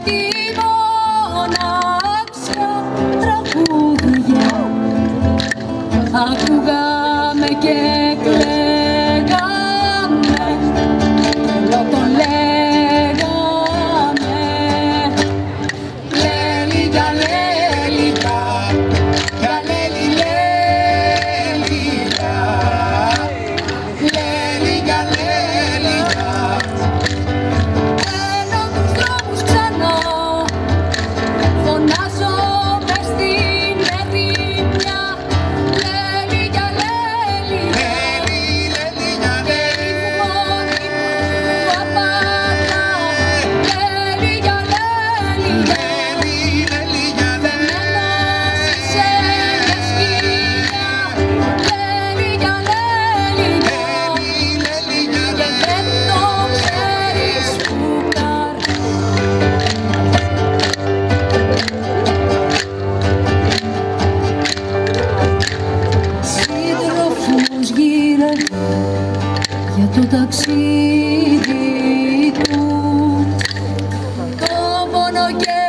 τη μοναξιά τραγούδια ακούγαμε και κλαίγαμε, όλο το λέγαμε. Λέλιγκα, λέλιγκα, για λέλι, λέλιγκα, λέλιγκα, λέλιγκα. Παίρνω τους δρόμους ξανά, φωνάζω μες στην ερημιά. Λέλιγκα, λέλιγκα, λέλιγκα, λέλιγκα, που απατά. Λέλιγκα, λέλιγκα, μένω σε μια σκηνιά. Λέλιγκα, λέλιγκα, και δεν το ξέρεις φουκάρ. Σύντροφος γύρευε για το ταξίδι του, το πόνο και